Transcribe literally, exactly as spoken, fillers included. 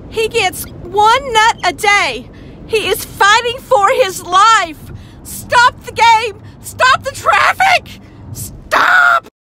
He gets one nut a day. He is fighting for his life. Stop the game. Stop